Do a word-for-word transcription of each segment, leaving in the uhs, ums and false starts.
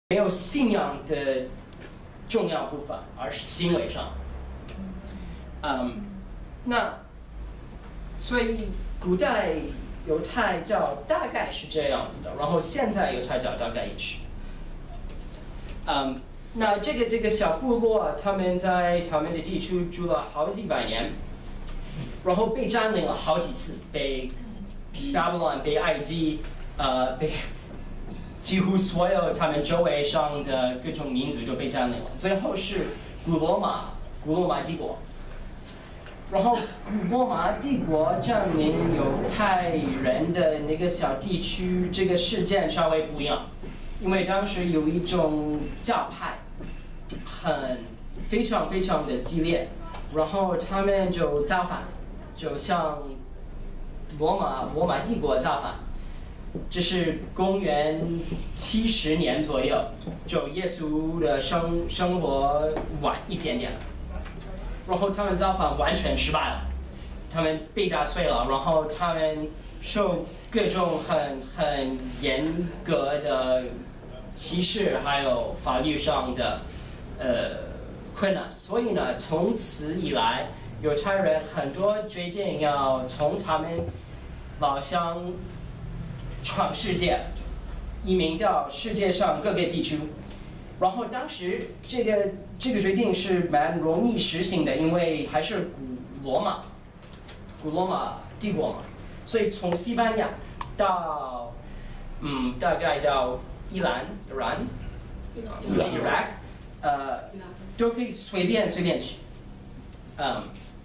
没有信仰的重要部分，而是行为上。嗯，那所以古代犹太教大概是这样子的，然后现在犹太教大概也是。嗯，那这个这个小部落，他们在他们的地区住了好几百年，然后被占领了好几次，被巴比伦、被埃及，呃，被。几乎所有他们周围上的各种民族都被占领了。最后是古罗马，古罗马帝国。然后古罗马帝国占领犹太人的那个小地区，这个事件稍微不一样，因为当时有一种教派，很非常非常的激烈，然后他们就造反，就像罗马罗马帝国造反。这是公元七十年左右，就耶稣的生生活晚一点点，然后他们造反完全失败了，他们被打碎了，然后他们受各种很很严格的歧视，还有法律上的呃困难，所以呢，从此以来，犹太人很多决定要从他们老乡。闯世界，移民到世界上各个地区，然后当时这个这个决定是蛮容易实行的，因为还是古罗马，古罗马帝国嘛，所以从西班牙到嗯大概到伊朗、伊朗、伊拉克，呃都可以随便随便去，嗯，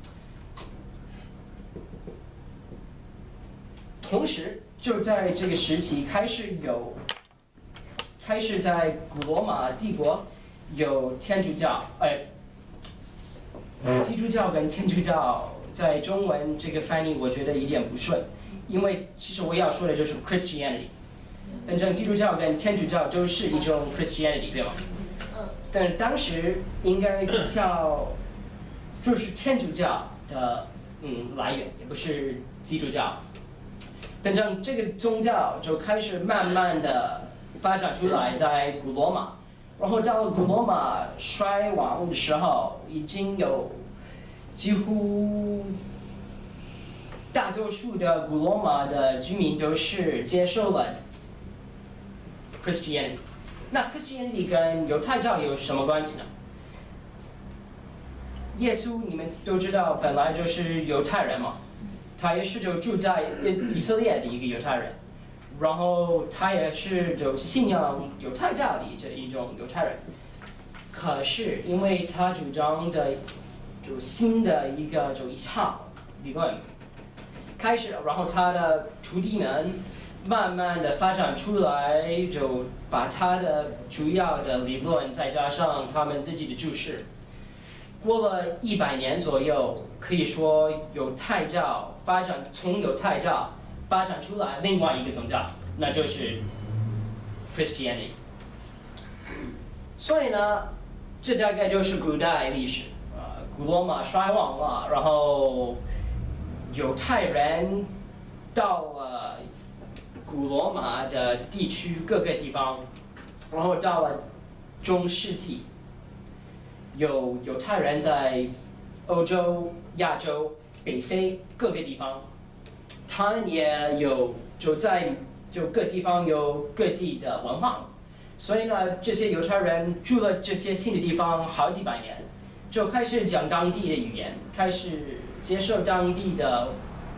同时。就在这个时期开始有，开始在古罗马帝国有天主教，哎，基督教跟天主教在中文这个翻译我觉得有点不顺，因为其实我要说的就是 Christianity， 反正基督教跟天主教都是一种 Christianity， 对吗？但是当时应该叫就是天主教的嗯来源，也不是基督教。反正这个宗教就开始慢慢的发展出来，在古罗马，然后到了古罗马衰亡的时候，已经有几乎大多数的古罗马的居民都是接受了 Christianity。那 Christianity 跟犹太教有什么关系呢？耶稣你们都知道，本来就是犹太人嘛。他也是就住在以色列的一个犹太人，然后他也是就信仰犹太教的这一种犹太人。可是因为他主张的就新的一个就一套理论开始，然后他的徒弟们慢慢的发展出来，就把他的主要的理论再加上他们自己的注释。过了一百年左右，可以说犹太教发展从犹太教发展出来另外一个宗教，那就是 Christianity。所以呢，这大概就是古代历史。呃，古罗马衰亡了，然后犹太人到了古罗马的地区各个地方，然后到了中世纪。有犹太人在欧洲、亚洲、北非各个地方，他们也有就在就各地方有各地的文化，所以呢，这些犹太人住了这些新的地方好几百年，就开始讲当地的语言，开始接受当地的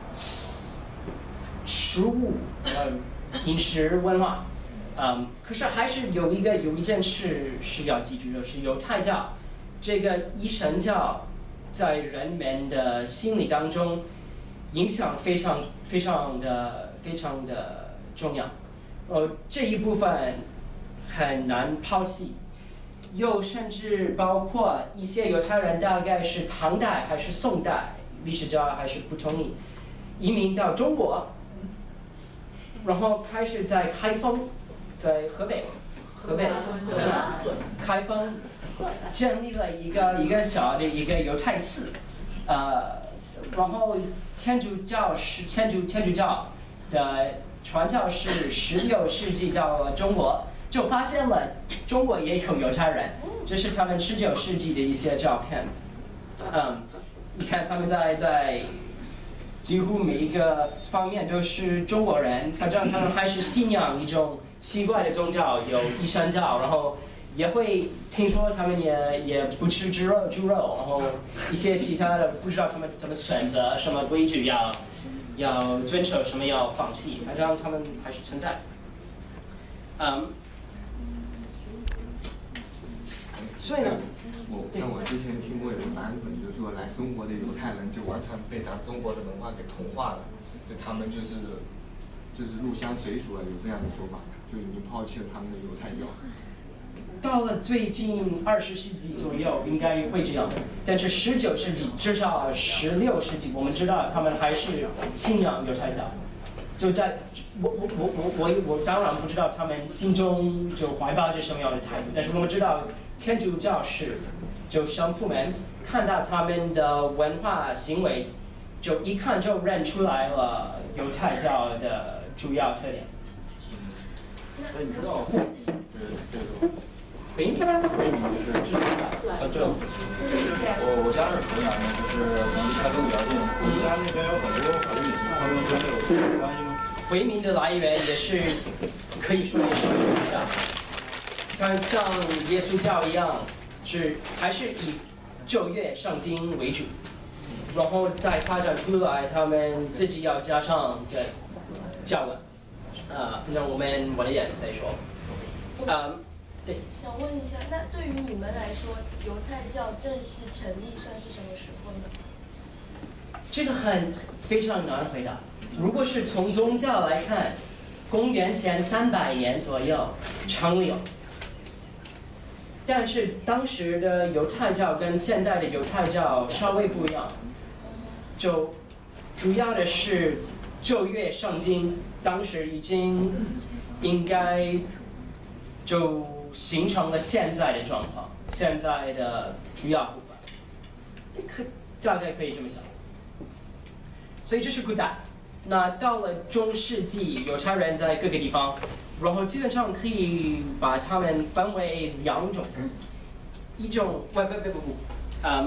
食物、嗯、饮食文化，嗯，可是还是有一个有一件事是要记住的，是犹太教。这个一神教在人们的心理当中影响非常非常的非常的重要，呃，这一部分很难抛弃，又甚至包括一些犹太人大概是唐代还是宋代，历史家还是不同意，移民到中国，然后开始在开封，在河北，河北，开封。建立了一个一个小的一个犹太寺，呃，然后天主教是天主天主教的传教士十六世纪到了中国， 就发现了中国也有犹太人，这是他们十九世纪的一些照片。嗯，你看他们在在几乎每一个方面都是中国人，反正他们还是信仰一种奇怪的宗教，有一神教，然后也会听说他们也也不吃猪肉猪肉，然后一些其他的不知道他们怎么选择，什么规矩要要遵守，什么要放弃，反正他们还是存在。嗯，所以呢， 我像我之前听过有个版本，就是说来中国的犹太人就完全被咱中国的文化给同化了，就他们就是就是入乡随俗了，有这样的说法，就已经抛弃了他们的犹太教。 到了最近二十世纪左右，应该会这样。但是十九世纪，至少十六世纪，我们知道他们还是信仰犹太教。就在我我我我我我当然不知道他们心中就怀抱着什么样的态度，但是我们知道天主教是，就神父们看到他们的文化行为，就一看就认出来了犹太教的主要特点。 那你知道，就是这个。 回民， 回民就是这个，啊，这我我家是河南的，就是离开都比较近。我们家那边有很多回民，他们真的有这个关系吗？ 回民的来源也是可以说也是犹太教，像像耶稣教一样，是还是以旧约圣经为主，然后再发展出来，他们自己要加上个教文，啊、呃，让我们晚一点再说，啊、呃。对， 想问一下，那对于你们来说，犹太教正式成立算是什么时候呢？ 这个很非常难回答。如果是从宗教来看，公元前三百年左右成立了。但是当时的犹太教跟现代的犹太教稍微不一样，就主要的是旧约圣经当时已经应该就形成了现在的状况，现在的主要部分，可大概可以这么想。所以这是古代。那到了中世纪，犹太人在各个地方，然后基本上可以把他们分为两种，一种不不不不不，嗯，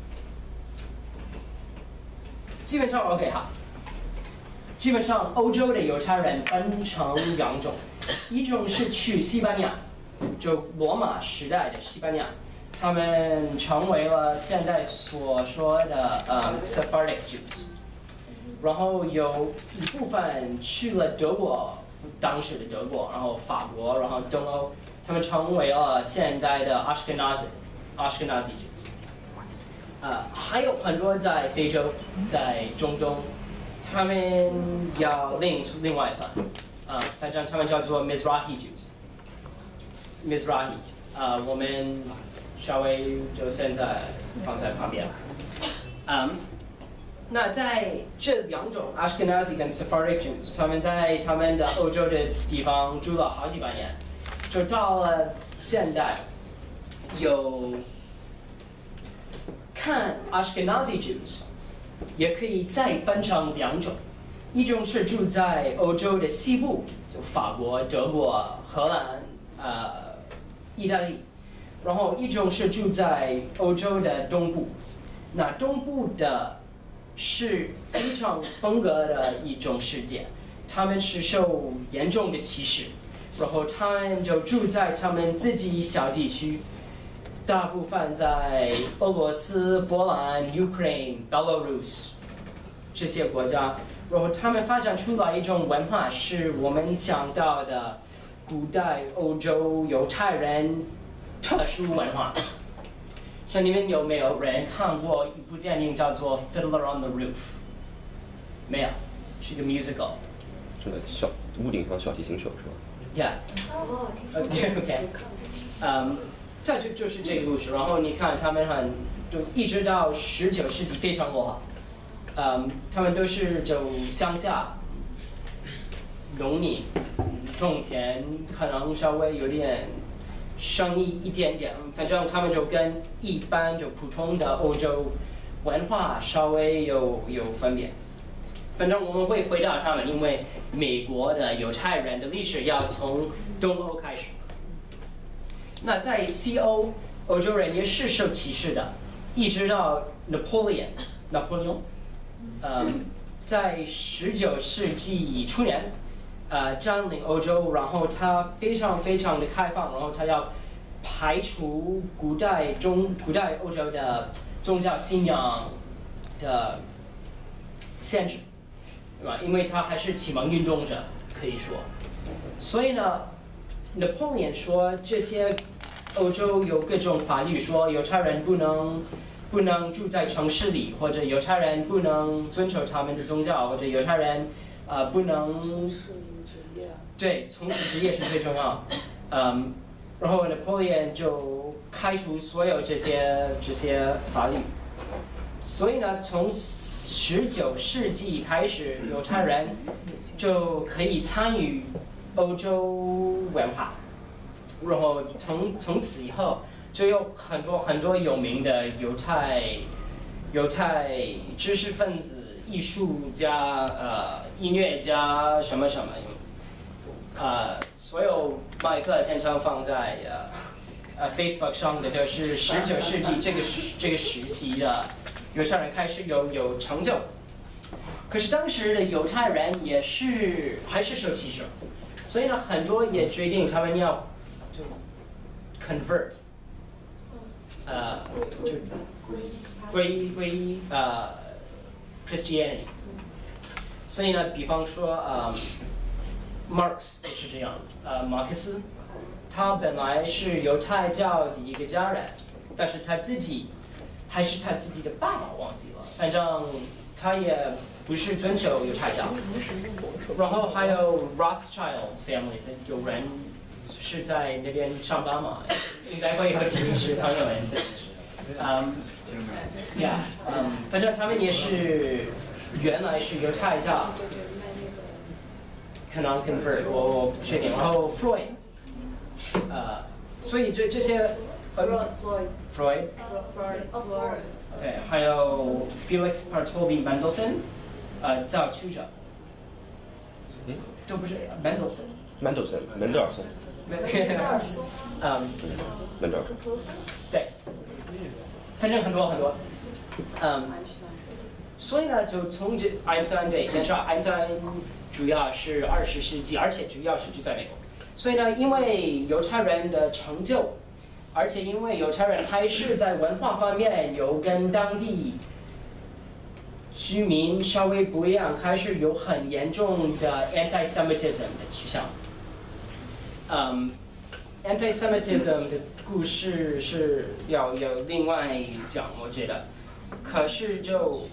基本上 OK 好。基本上欧洲的犹太人分成两种，一种是去西班牙。就罗马时代的西班牙，他们成为了现代所说的呃 Sephardic Jews， 然后有一部分去了德国，当时的德国，然后法国，然后东欧，他们成为了现代的 Ashkenazi Ashkenazi Jews， 呃，还有很多在非洲，在中东，他们要另另外一团，啊、呃，反正他们叫做 Mizrahi Jews。Mizrahi， 啊、呃，我们稍微就现在放在旁边。嗯，那在这两种 Ashkenazi 跟 Sephardic Jews， 他们在他们的欧洲的地方住了好几百年，就到了现代，有看 Ashkenazi Jews， 也可以再分成两种，一种是住在欧洲的西部，就法国、德国、荷兰，呃。意大利，然后一种是住在欧洲的东部，那东部的是非常风格的一种世界，他们是受严重的歧视，然后他们就住在他们自己小地区，大部分在俄罗斯、波兰、Ukraine、Belarus 这些国家，然后他们发展出来一种文化，是我们讲到的。古代欧洲犹太人特殊文化，像你们有没有人看过一部电影叫做《Fiddler on the Roof》？没有，是一个 musical。 是小屋顶上小提琴手是吧 ？Yeah。 哦，听说过。OK。嗯，这就就是这个故事。然后你看他们很就一直到十九世纪非常落后，嗯，他们都是就乡下农民。种田可能稍微有点生意一点点，反正他们就跟一般就普通的欧洲文化稍微有有分别。反正我们会回答他们，因为美国的犹太人的历史要从东欧开始， 那在西欧，欧洲人也是受歧视的，一直到 Napoleon， 拿破仑，呃，在十九世纪初年，呃，占领欧洲，然后他非常非常的开放，然后他要排除古代中古代欧洲的宗教信仰的限制，对吧？因为他还是启蒙运动者，可以说，所以呢。Napoleon 说这些欧洲有各种法律，说犹太人不能不能住在城市里，或者犹太人不能遵守他们的宗教，或者犹太人呃不能对从事职业是最重要。嗯，然后 Napoleon 就开除所有这些这些法律，所以呢，从十九世纪开始，犹太人就可以参与欧洲文化，然后从从此以后就有很多很多有名的犹太犹太知识分子、艺术家、呃音乐家什么什么，呃所有麦克现场放在呃呃 Facebook 上的都是十九世纪这个这个时期的犹太人开始有有成就，可是当时的犹太人也是还是受歧视。所以呢，很多也决定他们要就 convert， 呃，就皈依皈依呃 Christianity。所以呢，比方说呃 Marx 也是这样，呃马克思，他本来是犹太教的一个家人，但是他自己还是他自己的爸爸忘记了，反正他也不是遵守犹太教。然后还有 Rothschild family 的有人是在那边上班嘛，应该会有几名是朋友们在。嗯 ，Yeah， 嗯，反正他们也是原来是犹太教，可能 convert 我我不确定。然后 Freud， 呃，所以这这些 Freud，Freud， Freud， 对，还有 Felix Bartholdy Mendelssohn， 呃，造曲者。都不是 Mendelssohn， Mendelssohn 门德尔松， 嗯， 门德尔， 对，反正很多很多，嗯，所以呢，就从这爱因斯坦对，但是爱因斯坦主要是二十世纪，而且主要是住在美国，所以呢，因为犹太人的成就，而且因为犹太人还是在文化方面有跟当地居民稍微不一样，开始有很严重的 anti-Semitism 的趋向。嗯 ，anti-Semitism 的故事是要有另外讲，我觉得。可是就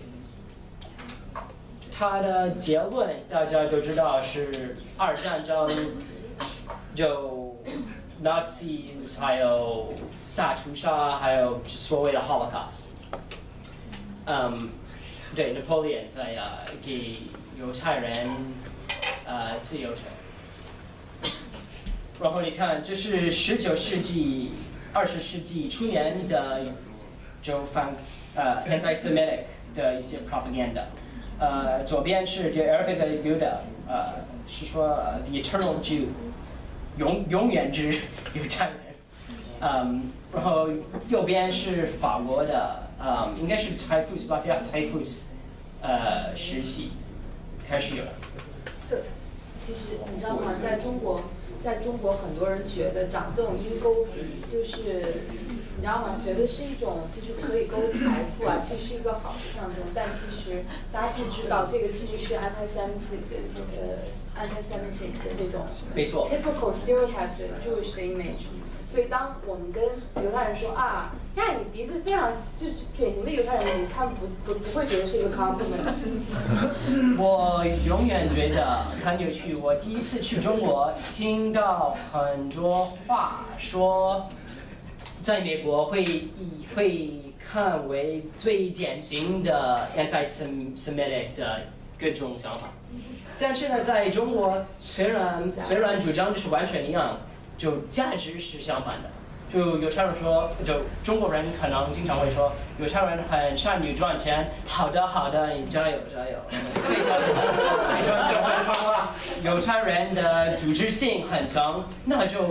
它的结论大家都知道是二战争，就 Nazis 还有大屠杀，还有所谓的 Holocaust。嗯。对 ，Napoleon 在呃给犹太人呃自由权。然后你看，这是十九世纪、二十世纪初年的就反呃 anti-Semitic 的一些 propaganda。呃，左边是 The Arabic Buddha， 呃是说、呃、The Eternal Jew， 永永远之犹太人。嗯，然后右边是法国的。嗯，应该是泰夫斯拉菲亚泰夫斯，呃，时期开始有的。 这其实你知道吗？在中国，在中国很多人觉得长这种鹰钩鼻，就是你知道吗？觉得是一种就是可以勾财富啊，其实是一个好的象征。但其实大家不知道，这个其实是 anti-Semitic 呃 anti-Semitic 的这种没错 typical stereotype 的 Jewish 的 image。所以当我们跟犹太人说啊，看你鼻子非常就是典型的犹太人的鼻子，他们不不不会觉得是一个 compliment。 我永远觉得很有趣。我第一次去中国，听到很多话说，在美国会会看为最典型的 anti-Semitic 的各种想法，但是呢，在中国虽然虽然主张是完全一样。就价值是相反的，就犹太人说，就中国人可能经常会说，犹太人很善于赚钱，好的好的，你加油加油，会赚钱，会赚钱，或者说犹太人的组织性很强，那就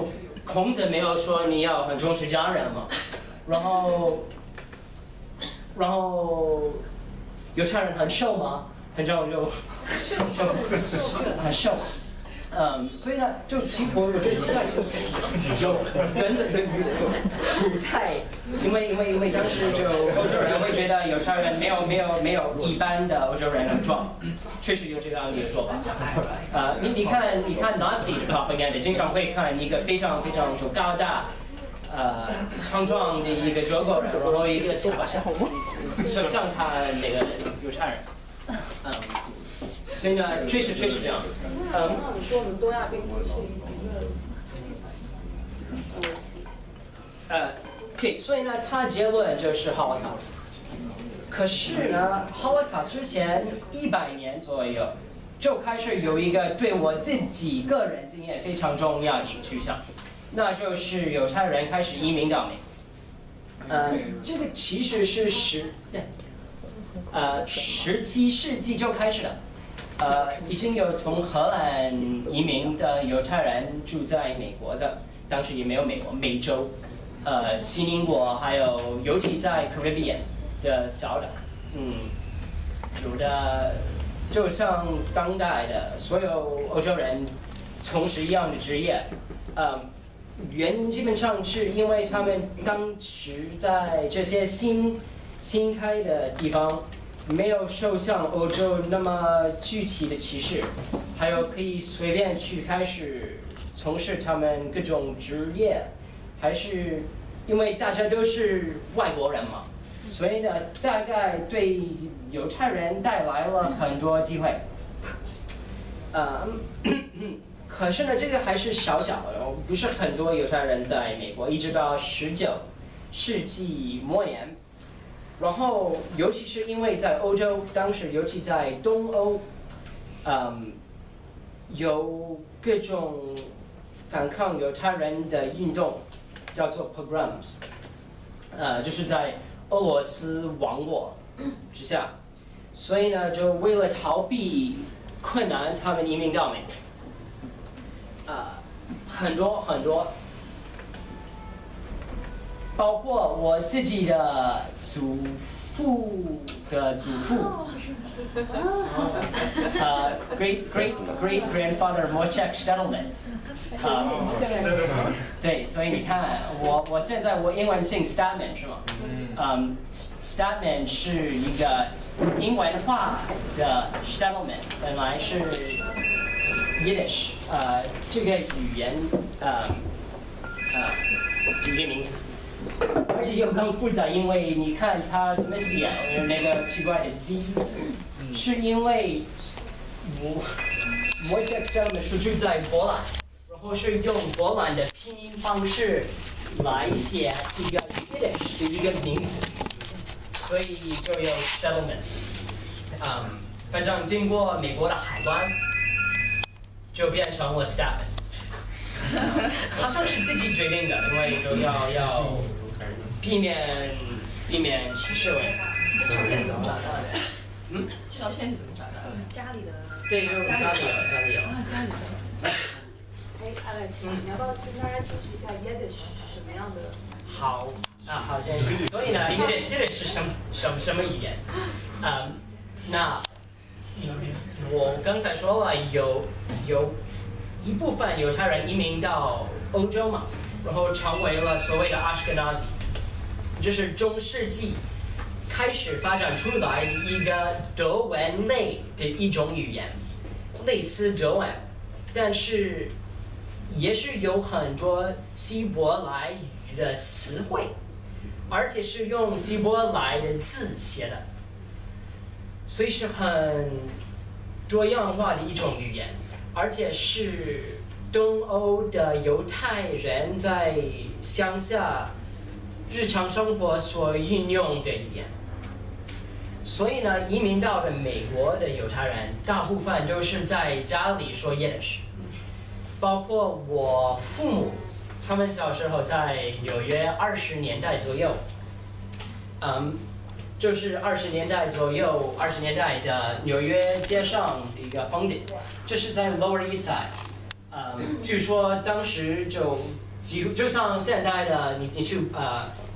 孔子没有说你要很重视家人嘛，然后，然后犹太人很瘦吗？很重就就很瘦。嗯，所以呢，就其我我觉得期待有原则的古代，因为因为因为当时就欧洲人会觉得犹太人没有没有没有一般的欧洲人壮，确实有这样的说法。呃，你你看你看 Nazi 的 propaganda， 经常会看一个非常非常就高大，呃强壮的一个中国人，然后一个小小，就像他那个犹太人，嗯。所以呢，确实确实这样。嗯， 你说我们东亚病夫是一个逻辑。 呃 ，OK， 所以呢，他结论就是 Holocaust。可是呢 ，Holocaust 之前一百年左右就开始有一个对我自己个人经验非常重要的一个趋向，那就是犹太人开始移民到美。呃，这个其实是十，呃，十七世纪就开始了。呃，已经有从荷兰移民的犹太人住在美国的，当时也没有美国，美洲，呃，新英国，还有尤其在 Caribbean 的小岛，嗯，有的就像当代的所有欧洲人从事一样的职业，呃，原因基本上是因为他们当时在这些新新开的地方。没有受像欧洲那么具体的歧视，还有可以随便去开始从事他们各种职业，还是因为大家都是外国人嘛，所以呢，大概对犹太人带来了很多机会。呃，可是呢，这个还是小小的，不是很多犹太人在美国，一直到十九世纪末年。然后，尤其是因为在欧洲，当时尤其在东欧，嗯，有各种反抗犹太人的运动，叫做 pogroms， 呃，就是在俄罗斯亡我之下，所以呢，就为了逃避困难，他们移民到美国，啊、呃，很多很多。包括我自己的祖父的祖父，呃 ，great great great grandfather Wojciech Stadelman， 啊，对，所以你看，我我现在我英文姓 Statman 是吗？嗯 ，Statman 是一个英文化的 Stadelman， 本来是 Yiddish， 呃，这个语言，呃，呃，一个名字。而且又更复杂，因为你看它怎么写，那个奇怪的 Z 字，是因为我我这个是住在波兰，然后是用波兰的拼音方式来写一个 Yiddish 的一个名字，所以就有 settlement。嗯，反正经过美国的海关，就变成了 Statman。好像是自己决定的，因为都要要避免避免歧视问题。 这照片怎么找到的？ 嗯？ 这照片是怎么找到的？家里的。 对，有家里有，家里有。 啊，家里的。 哎 ，Alex，你要不要跟大家解释一下 Yiddish 是什么样的？ 好啊，好建议。所以呢 ，Yiddish 是什么什么什么语言？嗯，那我刚才说了，有有。一部分犹太人移民到欧洲嘛，然后成为了所谓的 Ashkenazi， 这是中世纪开始发展出来的一个德文类的一种语言，类似德文，但是也是有很多希伯来语的词汇，而且是用希伯来的字写的，所以是很多样化的一种语言。而且是东欧的犹太人在乡下日常生活所运用的语言。所以呢，移民到了美国的犹太人，大部分都是在家里说 Yiddish， 包括我父母，他们小时候在纽约二十年代左右，嗯。就是二十年代左右，二十年代的纽约街上的一个风景，这是在 Lower East Side， 嗯，据说当时就几乎就像现代的你你去呃